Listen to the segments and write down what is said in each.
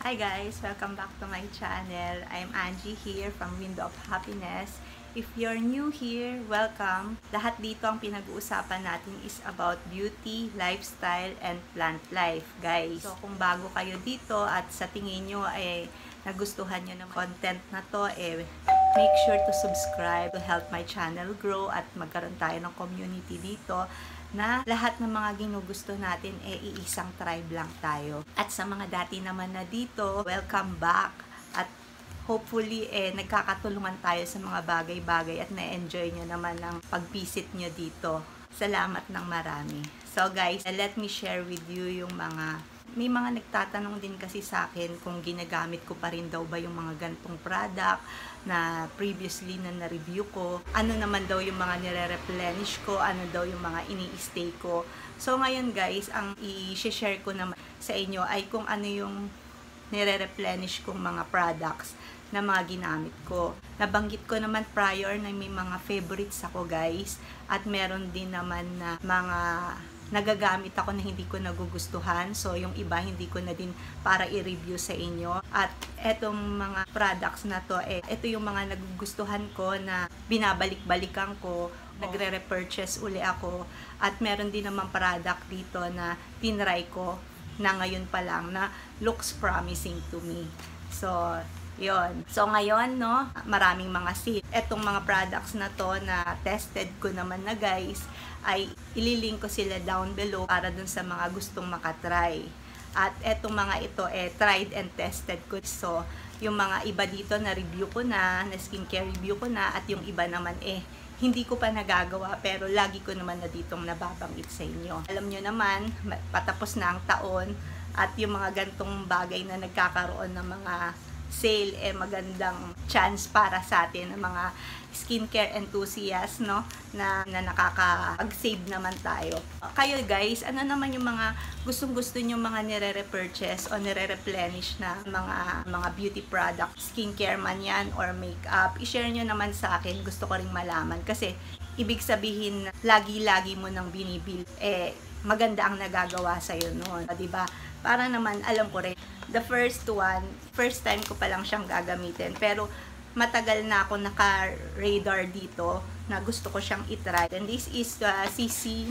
Hi guys! Welcome back to my channel. I'm Angie here from Window of Happiness. If you're new here, welcome. Lahat dito ang pinag-uusapan natin is about beauty, lifestyle, and plant life, guys. So kung bago kayo dito at sa tingin nyo ay nagustuhan nyo ng content na to, make sure to subscribe to help my channel grow at magkaroon tayo ng community dito na lahat ng mga ginugusto natin iisang tribe lang tayo. At sa mga dati naman na dito, welcome back. At hopefully nagkakatulungan tayo sa mga bagay-bagay at na-enjoy nyo naman ang pag-visit nyo dito. Salamat ng marami. So guys, let me share with you yung may mga nagtatanong din kasi sa akin kung ginagamit ko pa rin daw ba yung mga gantong product na previously na na-review ko. Ano naman daw yung mga nire-replenish ko, ano daw yung mga ini-stay ko. So ngayon guys, ang i-share ko naman sa inyo ay kung ano yung nire-replenish kong mga products na mga ginamit ko. Nabanggit ko naman prior na may mga favorites ako guys, at meron din naman na mga nagagamit ako na hindi ko nagugustuhan. So, yung iba hindi ko na din para i-review sa inyo. At etong mga products na to, ito yung mga nagugustuhan ko na binabalik-balikan ko. Nagre-repurchase uli ako. At meron din naman product dito na tinry ko na ngayon pa lang na looks promising to me. So, yon. So, ngayon, no, maraming mga sale. Etong mga products na to na tested ko naman na guys, ay ililink ko sila down below para dun sa mga gustong makatry. At etong mga ito, tried and tested ko. So, yung mga iba dito na review ko na skincare review ko na, at yung iba naman, hindi ko pa nagagawa, pero lagi ko naman na ditong nababanggit sa inyo. Alam nyo naman, patapos na ang taon, at yung mga gantong bagay na nagkakaroon ng mga sale, magandang chance para sa atin ng mga skincare enthusiasts, no, na nakaka-save naman tayo. Kayo guys, ano naman yung mga gustong-gusto nyo mga nire-repurchase o nire-replenish na mga beauty product, skincare man yan or makeup? I-share nyo naman sa akin, gusto ko ring malaman kasi ibig sabihin lagi-lagi mo nang binibil, maganda ang nagagawa sa'yo noon, diba? Para naman alam ko rin, the first time ko pa lang siyang gagamitin, pero matagal na ako naka-radar dito na gusto ko siyang itry. And this is CC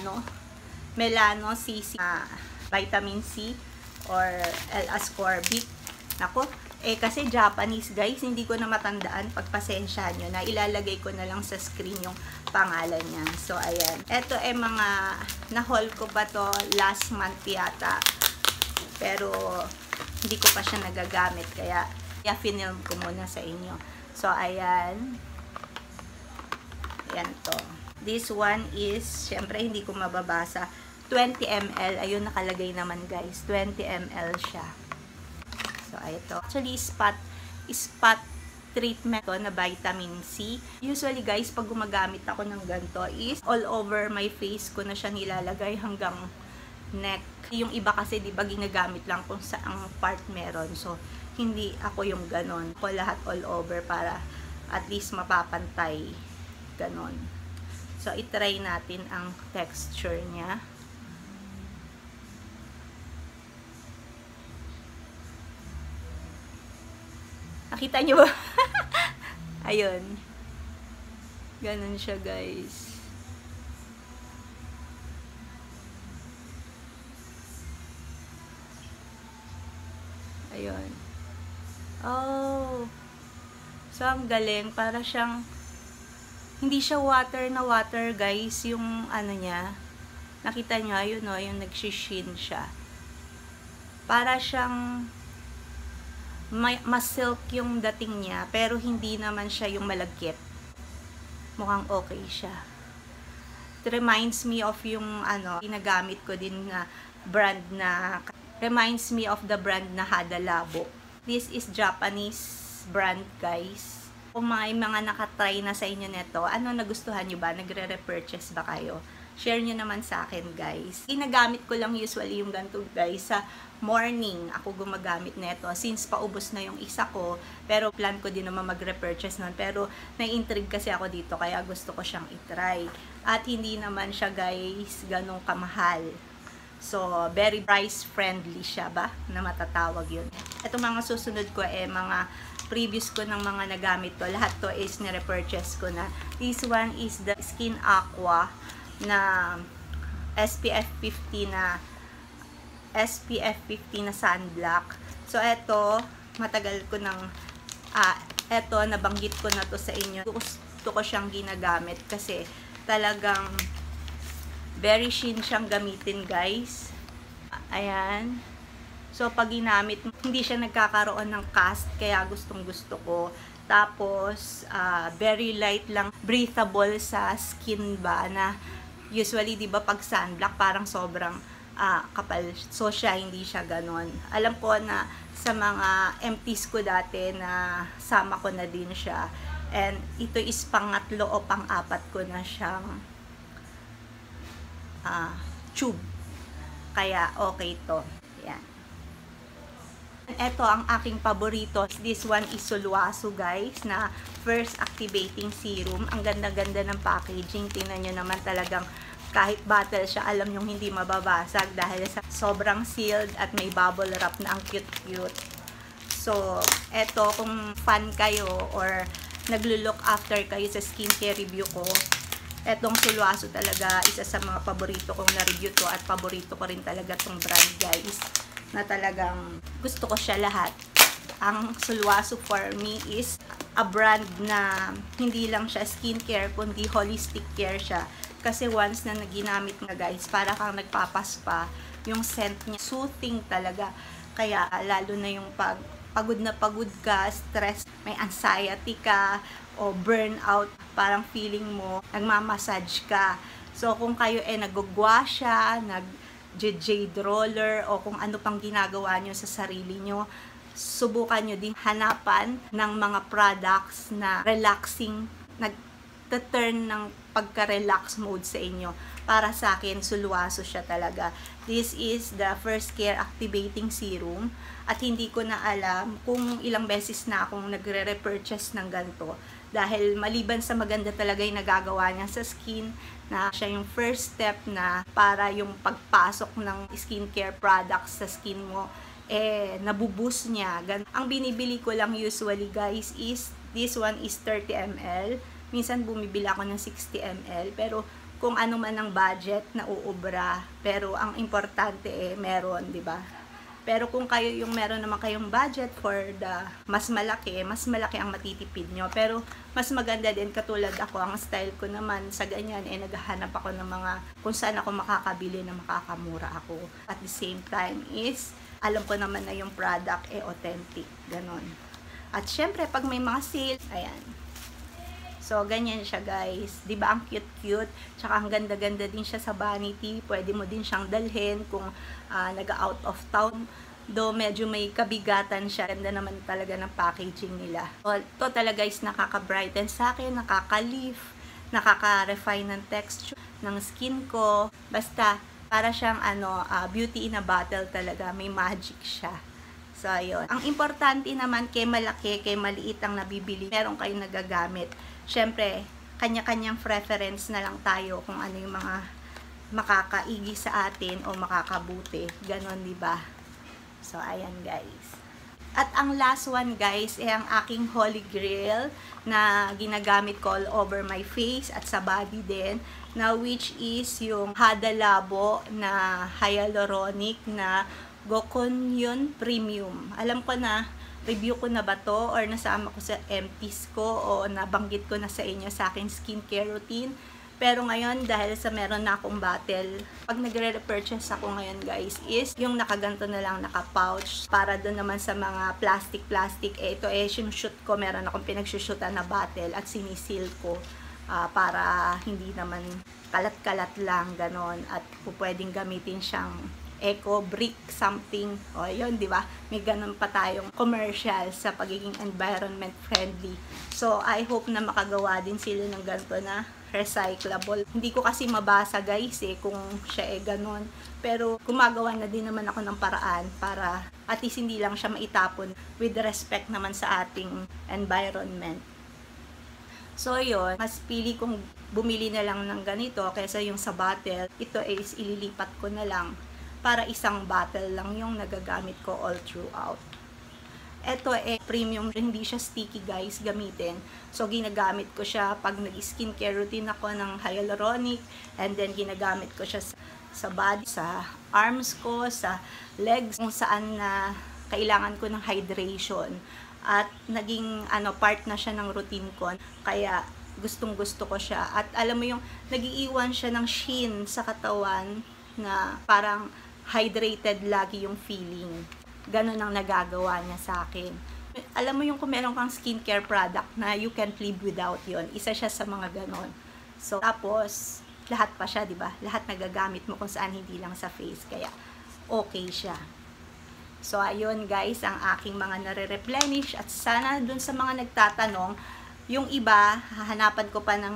Melano CC vitamin C or L-ascorbic. Nako, kasi Japanese guys, hindi ko na matandaan, pagpasensya nyo na, ilalagay ko na lang sa screen yung pangalan niya. So ayan, eto mga na-haul ko pa to last month yata, pero hindi ko pa siya nagagamit, kaya film ko muna sa inyo. So ayan, ayan to. This one is, syempre hindi ko mababasa, 20 ml, ayun nakalagay naman guys, 20 ml siya. So ito, actually spot treatment to na vitamin C. Usually guys, pag gumagamit ako ng ganito is all over my face ko na siya nilalagay hanggang neck. Yung iba kasi di ba ginagamit lang kung saang part meron. So hindi ako yung ganon. Ako lahat all over para at least mapapantay. Ganon. So itry natin ang texture niya. Nakita nyo ba? Ayun. Ganon siya guys. Ayun. Oh. So, ang galing. Para siyang, hindi siya water na water, guys. Yung, ano niya. Nakita nyo, ayun o, yung nagsishin siya. Para siyang, mas silk yung dating niya, pero hindi naman siya yung malagkit. Mukhang okay siya. It reminds me of yung, ginagamit ko din na brand na, reminds me of the brand na Hada Labo. This is Japanese brand guys. Kung mga nakatry na sa inyo neto, ano nagustuhan nyo ba? Nagre-repurchase ba kayo? Share nyo naman sa akin guys. Ginagamit ko lang usually yung ganito guys sa morning. Ako gumagamit neto since paubos na yung isa ko. Pero plan ko din naman mag-repurchase nun. Pero na-intrigue kasi ako dito kaya gusto ko siyang itry. At hindi naman siya guys ganong kamahal. So, very price friendly siya ba? Na matatawag yun. Ito mga susunod ko mga previous ko ng mga nagamit ko. Lahat to is nire-purchase ko na. This one is the Skin Aqua na SPF 50 na sunblock. So, ito, matagal ko nang eto, nabanggit ko na to sa inyo. Gusto ko siyang ginagamit kasi talagang very sheen siyang gamitin, guys. Ayan. So, pag ginamit, hindi siya nagkakaroon ng cast, kaya gustong gusto ko. Tapos, very light lang, breathable sa skin ba, na usually, di ba, pag sunblock, parang sobrang kapal. So, hindi siya ganon. Alam ko na sa mga empties ko dati na sama ko na din siya. And ito is pangatlo o pang-apat ko na siyang tube. Kaya okay to. Yan. Ito ang aking paborito. This one is Sulwaso, guys, na first activating serum. Ang ganda-ganda ng packaging. Tingnan nyo naman, talagang kahit bottle siya, alam yung hindi mababasag dahil sa sobrang sealed at may bubble wrap na ang cute-cute. So, eto, kung fan kayo or naglo-look after kayo sa skincare review ko, etong Sulwaso talaga, isa sa mga paborito kong na-review to at paborito ko rin talaga tong brand, guys, na talagang gusto ko siya lahat. Ang Sulwaso for me is a brand na hindi lang siya skincare, kundi holistic care siya. Kasi once na naginamit na, guys, para kang nagpapaspa, yung scent niya, soothing talaga. Kaya lalo na yung pagod na pagod ka, stress, may anxiety ka, o burnout, parang feeling mo, nagmamassage ka. So, kung kayo nag-gua-sha, nag-jade roller, o kung ano pang ginagawa nyo sa sarili nyo, subukan nyo din hanapan ng mga products na relaxing, nag-turn ng pagka-relax mode sa inyo. Para sa akin, Sulwaso siya talaga. This is the first care activating serum. At hindi ko na alam kung ilang beses na akong nagre-repurchase ng ganito. Dahil maliban sa maganda talaga yung nagagawa niya sa skin, na siya yung first step na para yung pagpasok ng skincare products sa skin mo, nabuboost niya. Ang binibili ko lang usually, guys, is this one is 30 ml. Minsan bumibili ako ng 60 ml. Pero kung ano man ang budget, nauubra. Pero ang importante meron, di ba? Pero kung kayo yung meron naman kayong budget for the mas malaki ang matitipid nyo. Pero mas maganda din, katulad ako, ang style ko naman sa ganyan, naghahanap ako ng mga kung saan ako makakabili na makakamura ako. At the same time is, alam ko naman na yung product authentic. Ganon. At syempre, pag may mga sale, ayan. So, ganyan siya, guys. Diba ang cute-cute? Tsaka ang ganda-ganda din siya sa vanity. Pwede mo din siyang dalhin kung nag-out of town. Though medyo may kabigatan siya. Ganda naman talaga ng packaging nila. So, ito talaga is nakaka-brighten sa akin, nakaka-lift, nakaka-refine ng texture ng skin ko. Basta, para siyang beauty in a bottle talaga. May magic siya. So, ayun. Ang importante naman, kay malaki, kay maliit ang nabibili, meron kayong nagagamit. Siyempre, kanya-kanyang preference na lang tayo kung ano yung mga makakaigi sa atin o makakabuti. Ganon, diba? So, ayan, guys. At ang last one, guys, ang aking holy grail na ginagamit ko all over my face at sa body din, na which is yung Hada Labo na hyaluronic na Gokonyon Premium. Alam ko na, review ko na ba to or nasama ko sa empties ko o nabanggit ko na sa inyo sa aking skincare routine. Pero ngayon, dahil sa meron na akong bottle, pag nagre-repurchase ako ngayon, guys, is yung nakaganto na lang, naka-pouch. Para doon naman sa mga plastic. Ito sinushoot ko, meron akong pinagsushootan na bottle at sinisil ko para hindi naman kalat-kalat lang, ganon. At pwedeng gamitin siyang eco brick something, o yun, di ba? May ganun pa tayong commercial sa pagiging environment friendly. So I hope na makagawa din sila ng ganito na recyclable. Hindi ko kasi mabasa, guys, kung siya ganun, pero gumagawa na din naman ako ng paraan para at least hindi lang siya maitapon, with respect naman sa ating environment. So yun, mas pili kong bumili na lang ng ganito kaysa yung sa bottle. Ito is ililipat ko na lang para isang bottle lang yung nagagamit ko all throughout. Ito premium, hindi siya sticky guys, gamitin. So ginagamit ko siya pag nag-skincare routine ako ng hyaluronic, and then ginagamit ko siya sa body, sa arms ko, sa legs, kung saan na kailangan ko ng hydration. At naging part na siya ng routine ko. Kaya gustong-gusto ko siya. At alam mo yung nagiiwan siya ng sheen sa katawan na parang hydrated lagi yung feeling. Ganon ang nagagawa niya sa akin. Alam mo yung kung meron kang skincare product na you can't live without yon, isa siya sa mga ganon. So, tapos, lahat pa siya, di ba? Lahat nagagamit mo kung saan, hindi lang sa face. Kaya, okay siya. So, ayun guys, ang aking mga nare-replenish. At sana dun sa mga nagtatanong, yung iba, hanapan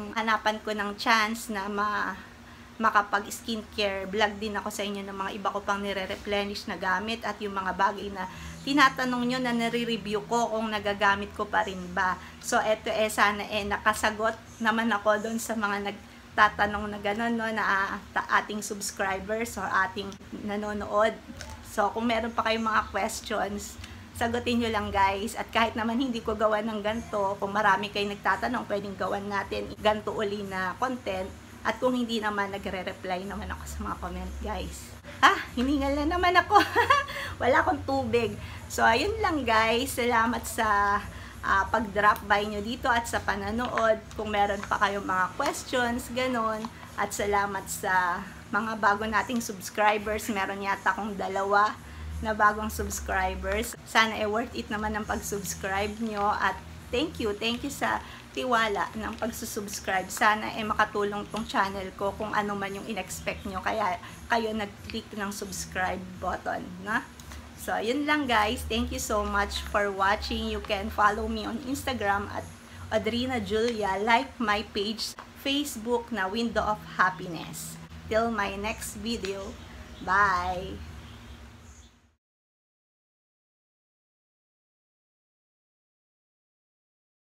ko ng chance na makapag skincare vlog din ako sa inyo ng mga iba ko pang nire-replenish na gamit at yung mga bagay na tinatanong nyo na nare-review ko kung nagagamit ko pa rin ba. So eto sana nakasagot naman ako doon sa mga nagtatanong na gano'n, no, na ating subscribers or ating nanonood. So kung meron pa kayong mga questions, sagutin nyo lang guys. At kahit naman hindi ko gawa ng ganito, kung marami kayong nagtatanong, pwedeng gawan natin ganito uli na content. At kung hindi naman, nagre-reply naman ako sa mga comment guys. Hiningal na naman ako. Wala akong tubig. So, ayun lang guys. Salamat sa pag-drop by nyo dito at sa pananood. Kung meron pa kayong mga questions, ganon. At salamat sa mga bago nating subscribers. Meron yata akong 2 na bagong subscribers. Sana worth it naman ang pag-subscribe nyo. At thank you sa tiwala ng pagsusubscribe. Sana makatulong tong channel ko kung ano man yung in-expect nyo. Kaya kayo nag-click ng subscribe button, na? So, yun lang guys. Thank you so much for watching. You can follow me on Instagram at Adrina Julia. Like my page, Facebook na Window of Happiness. Till my next video. Bye!